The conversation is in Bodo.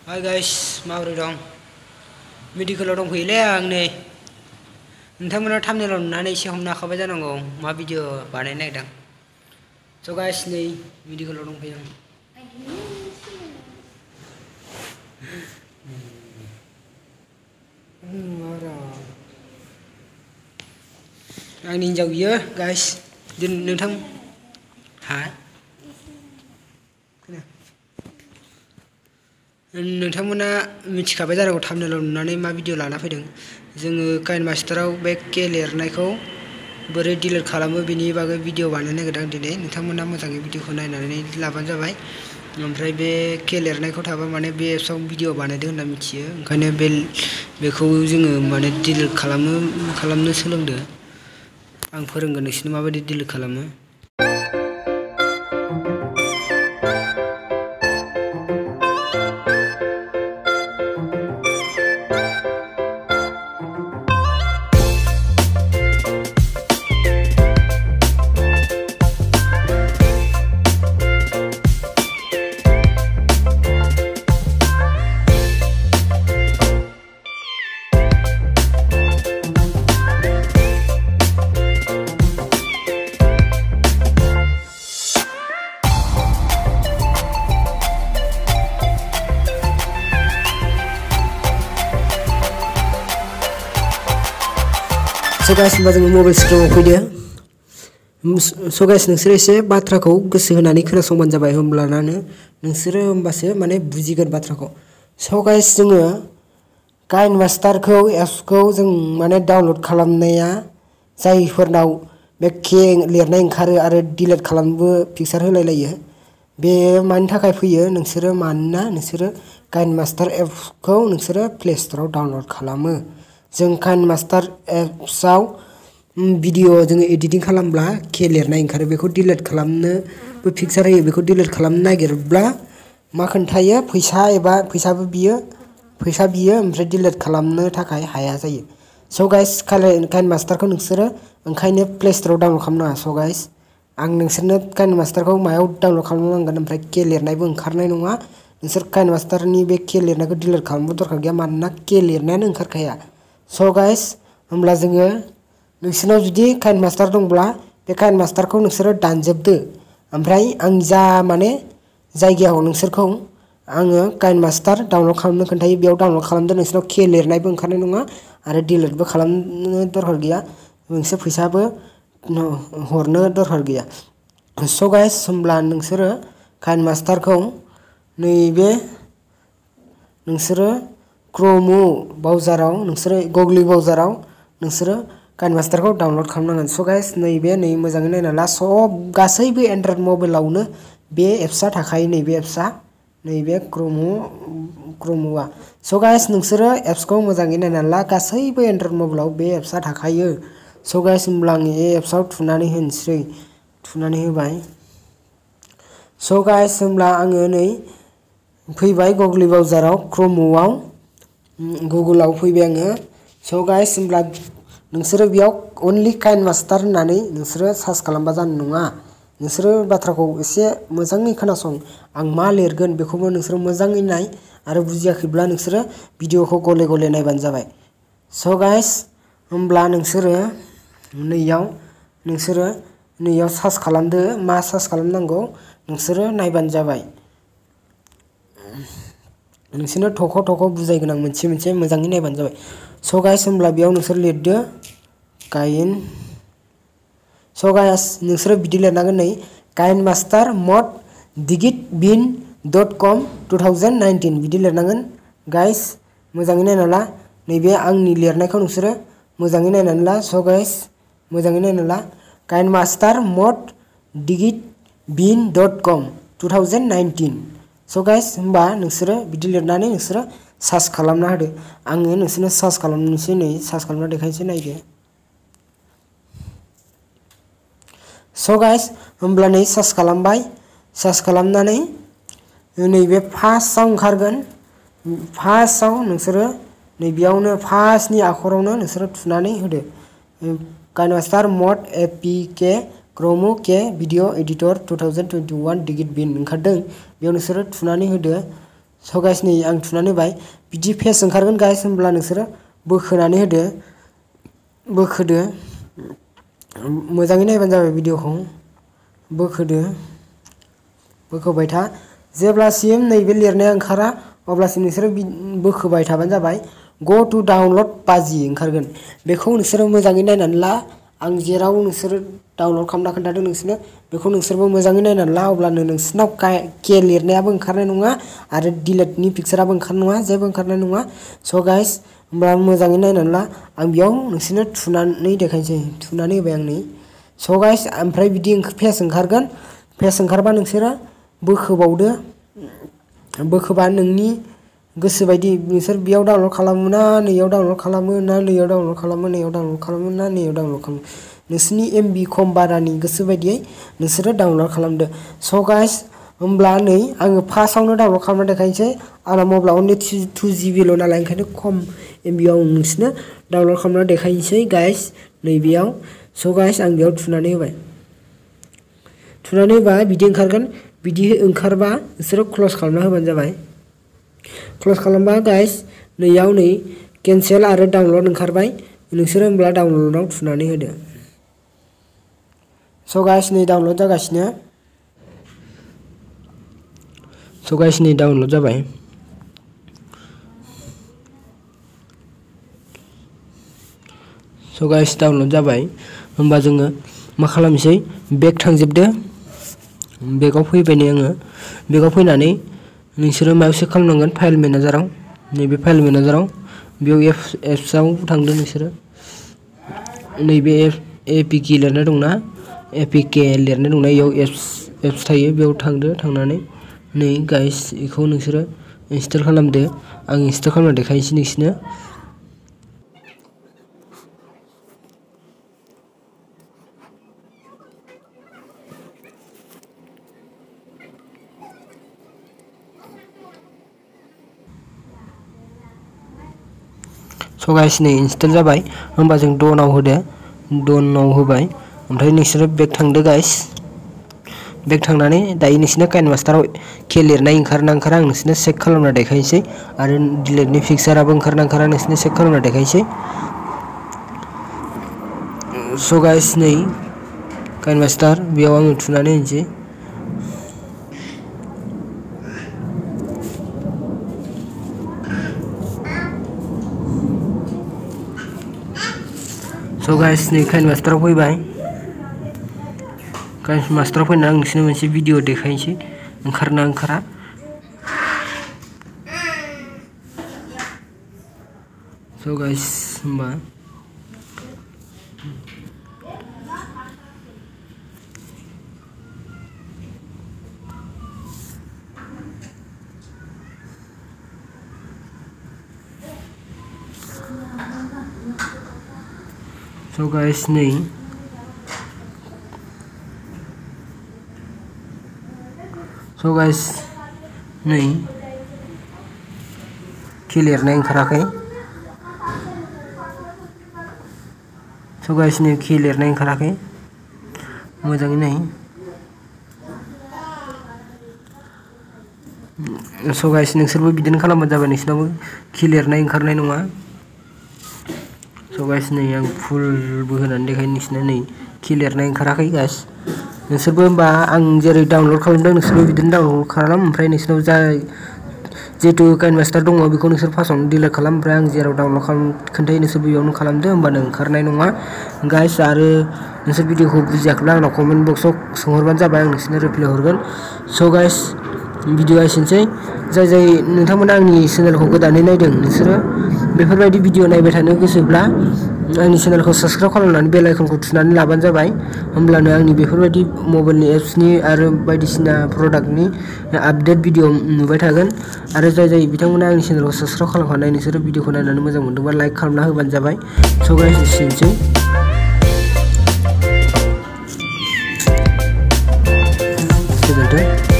Hi guys, माबोरै दं? मेडिकेलाव दंफैयोलै आं नै नोंथांमोना थाम्बनेलाव नुनानै एसे हमनो हाखाबाय जानांगौ मा भिडिअ बानायनो नागिरदों। स' गाइस नै मेडिकेलाव दंफैयो आं। आंनि हिन्जाव बियो गाइस नोंथां हा नोंथांमोना मिथिखाबाय जानांगौ थाम्बनेलाव नुनानै मा भिडिअ लाना फैदों। जोङो काइनमास्टाराव बे के लिरनायखौ बोरै डिलिट खालामो बेनि बागै भिडिअ बानायनो नागिरदों दिनै। नोंथांमोना मोजाङै भिडिअखौ नायनानै लाबानो जाबाय। ओमफ्राय बे के लिरनायखौ थाबा माने बे एप्सआव भिडिअ बानायदों होनना मिथियो। ओंखायनो बेखौ जोङो माने डिलिट खालामनो सोलोंदो। आं फोरोंगोन नोंसिनो माबायदि डिलिट खालामो। स' गाइस होनबा जोङो मबाइल स्क्रिनाव फैदो। स' गाइस नोंसोरो एसे बाथ्राखौ गोसो होनानै खोनासंबानो जाबाय। होमबासो माने बुजिगोन बाथ्राखौ। स' गाइस जोङो काइनमास्टारखौ एप्सखौ जों माने डाउनलड खालामनाया जायफोरनाव बे के लिरनाय ओंखारो आरो डिलिट खालामनोबो पिकचार होलाय लायो। बे मानि थाखाय फैयो मानोना नोंसोरो काइनमास्टार एप्सखौ नोंसोरो प्ले स्ट'राव डाउनलड खालामो। जों काइनमास्टार एप्सआव भिडिअ जोङो एडिटिं खालामब्ला के लिरनाय ओंखारो बेखौ डिलिट खालामनोबो पिकचार होयो। बेखौ डिलिट खालामनो नागिरब्ला मा खोन्थायो फैसा बियो ओमफ्राय डिलिट खालामनो थाखाय हाया जायो। स' गाइस काइनमास्टारखौ नोंसोरो ओंखायनो प्ले स्ट'राव डाउनलड खालामनाङा। स' गाइस आं नोंसोरनो काइनमास्टारखौ मायाव डाउनलड खालामनांगोन ओमफ्राय के लिरनायबो ओंखारनाय नङा। नोंसोर काइनमास्टारनि बे के लिरनायखौ डिलिट खालामनो दरकार गैया मानोना के लिरनायानो ओंखारखाया। स' गाइस होमब्ला जोङो नोंसोरनाव जुदि काइनमास्टार दंब्ला बे काइनमास्टारखौ नोंसोरो दानजोबदो। ओमफ्राय आं माने जायगायाव नोंसोरखौ आङो काइनमास्टार डाउनलड खालामनो खोन्थायो बेयाव डाउनलड खालामदो। नोंसोरनाव के लिरनायबो ओंखारनाय नङा आरो डिलिटबो खालामनो दरकार गैया। नोंसोर फैसाबो हरनो दरकार गैया। स' गाइस होमब्ला नोंसोरो काइनमास्टारखौ नैबे नोंसोरो गुगल ब्राउजाराव नोंसोरो काइनमास्टारखौ डाउनलड खालामनांगोन। स' गाइस नै मोजाङै नायना ला गासैबो एन्ड्रइड मबाइलावनो बे एप्सआ थाखायो। नैबे एप्सआ नैबे क्रमआ। स' गाइस नोंसोरो एप्सखौ मोजाङै नायना ला गासैबो एन्ड्रइड मबाइलाव बे एप्सआ थाखायो। स' गाइस होमब्ला आं बे एप्सआव थुनानै होबाय। स' गाइस होमब्ला आङो नै फैबाय गुगल ब्राउजाराव गुगोलाव फैबाय आङो। स' गाइस होमब्ला नोंसोरो बेयाव अनलि काइनमास्टार होननानै नोंसोरो सार्च खालामबा जानाय नङा। नोंसोरो बाथ्राखौ एसे मोजाङै खोनासं। आं मा लिरगोन बेखौबो नोंसोरो मोजाङै नाय आरो बुजियाखैब्ला नोंसोरो भिडिअखौ गले गले नायबानो जाबाय। स' गाइस होमब्ला नोंसोरो नैयाव सार्च खालामदो मा सार्च खालामनांगौ नोंसोरो नायबानो जाबाय। नोंसोरनो थख' बुजायगोन आं मोनसे मोजाङै नायबानो जाबाय। स' गाइस होमब्ला बेयाव नोंसोर लिरदो स' गाइस नोंसोरो बिदि लिरनांगोन नै काइनमास्टार मड digitbin.com 2019 बिदि लिरनांगोन। गाइस मोजाङै नायना ला नैबे आंनि लिरनायखौ नोंसोरो मोजाङै नायनानै ला। स' गाइस मोजाङै नायना ला काइनमास्टार मड digitbin.com 2019। स' गाइस होमबा नोंसोरो बिदि लिरनानै नोंसोरो सार्च खालामना होदो। आङो नोंसोरनो सार्च खालामनोसै सार्च खालामना देखायनोसै नायदो। स' गाइस होमब्ला नै सार्च खालामबाय। सार्च खालामनानै नैबे फार्स्टआव ओंखारगोन। फार्स्टआव नोंसोरो नैबेयावनो फार्स्टनि आखरावनो नोंसोरो थुनानै होदो काइनमास्टार मड एपिके क्रमके भिडिअ एडिटर 2021 digitbin ओंखारदों बेयाव नोंसोरो थुनानै होदो। स' गाइस नै आं थुनानै होबाय बिदि फेस ओंखारगोन गाइस होमब्ला नोंसोरो बोखोनानै होदो बोखोदो मोजाङै नायबानो जाबाय भिडिअखौ बोखोदो बोखोबाय था जेब्लासिम नैबे लिरनाया ओंखारा अब्लासिम नोंसोरो बोखोबाय थाबानो जाबाय गो टु डाउनलड बाजि ओंखारगोन बेखौ नोंसोरो मोजाङै नायनानै ला आं जेराव नोंसोरो डाउनलड खालामना खोन्थादों नोंसोरनो बेखौ नोंसोरबो मोजाङै नायनानै ला अब्लानो नोंसोरनाव के लिरनायाबो ओंखारनाय नङा आरो डिलेटनि पिक्साराबो ओंखारनाय नङा जेबो ओंखारनाय नङा स' गाइस होमब्ला मोजाङै नायनानै ला आं बेयाव नोंसोरनो थुनानै देखायनोसै थुनानै होबाय आं नै स' गाइस ओमफ्राय बिदि फेस ओंखारगोन फेस ओंखारबा नोंसोरो बोखोबावदो बोखोबा नोंनि गोसो बायदि नोंसोर बेयाव डाउनलड खालामो ना नैयाव डाउनलड खालामो ना नैयाव डाउनलड खालामो नैयाव डाउनलड खालामो ना नैयाव डाउनलड खालामो नोंसोरनि एमबि खम बारानि गोसो बायदियै नोंसोरो डाउनलड खालामदो स' गाइस होमब्ला नै आङो फार्स्टआवनो डाउनलड खालामना देखायनोसै आंना मबाइला अनलि 2 GB नालाय ओंखायनो खम एमबिआव नोंसोरनो डाउनलड खालामना देखायनोसै गाइस नैबेयाव स' गाइस आं बेयाव थुनानै होबाय थुनानै होबा बिदि ओंखारगोन बिदि ओंखारबा नोंसोरो क्ल'ज खालामना होबानो जाबाय क्ल'ज खालामबा गाइस नैयाव नै केनसेल आरो डाउनलड ओंखारबाय नोंसोरो होमब्ला डाउनलडआव थुनानै होदो स' गाइस नै डाउनलड जागासिनो स' गाइस नै डाउनलड जाबाय स' गाइस डाउनलड जाबाय होमबा जोङो मा खालामसै बेक थांजोबदो बेकआव फैबाय नै आङो बेकआव फैनानै नोंसोरो मायाव चेक खालामनांगोन फाइल मेनेजाराव नैबे फाइल मेनेजाराव बेयाव एप्सआव थांदो नोंसोरो नैबे एपिके लिरनाय दंना एपिके लिरनाय दंना इयाव एप्स थायो बेयाव थांदो थांनानै नै गाइस बेखौ नोंसोरो इनस्टल खालामदो आं इनस्टल खालामना देखायनोसै नोंसोरनो स' गाइस नै इनस्टल जाबाय होमबा जों डनआव होदो डनआव होबाय ओमफ्राय नोंसोरो बेक थांदो गाइस बेक थांनानै दायो नोंसोरनो काइनमास्टाराव के लिरनाय ओंखारना ओंखारा आं नोंसोरनो चेक खालामना देखायनोसै आरो डिलेटनि पिक्साराबो ओंखारना ओंखारा नोंसोरनो चेक खालामना देखायनोसै स' गाइस नै काइनमास्टार बेयाव आङो थुनानै होनोसै स' गाइस नै काइनमास्टाराव फैबाय काइनमास्टाराव फैनानै आं नोंसोरनो मोनसे भिडिअ देखायनोसै ओंखारना ओंखारा स' गाइस होमबा स' गाइस नै के लिरनाय ओंखाराखै स' गाइस नै के लिरनाय ओंखाराखै मोजाङै नाय स' गाइस नोंसोरबो बिदिनो खालामबानो जाबाय नोंसोरनावबो के लिरनाय ओंखारनाय नङा स' गाइस नै आं फुलबो होनानै देखायनो नोंसोरनो नै के लिरनाय ओंखाराखै गाइस नोंसोरबो होमबा आं जेरै डाउनलड खालामदों नोंसोरबो बिदिनो डाउनलड खालाम ओमफ्राय नोंसोरनाव जा जिहेतु काइनमास्टार दङ बेखौ नोंसोर फार्स्टआवनो डिलिट खालाम ओमफ्राय आं जेराव डाउनलड खोन्थायो नोंसोर बेयावनो खालामदो होमबानो ओंखारनाय नङा गाइस आरो नोंसोर भिडिअखौ बुजियाखैब्ला आंनाव कमेन्ट बक्सआव सोंहरबानो जाबाय आं नोंसोरनो रिप्लाय हरगोन स' गाइस भिडिअआ एसेनोसै जाय नोंथांमोना आंनि चेनेलखौ गोदानै नायदों नोंसोरो बेफोरबायदि भिडिअ नायबाय थानो गोसोब्ला आंनि चेनेलखौ साबस्क्राइब खालामनानै बेल आइकनखौ थुनानै लाबानो जाबाय होमब्लानो आंनि बेफोरबायदि मबाइलनि एप्सनि आरो बायदिसिना प्रडाक्टनि आपडेट भिडिअ नुबाय थागोन आरो जाय बिथांमोना आंनि चेनेलखौ साबस्क्राइब खालामखानाय नोंसोरो भिडिअखौ नायनानै मोजां मोनदोंबा लाइक खालामना होबानो जाबाय स' गाइस एसेनोसै गोजोन्थों।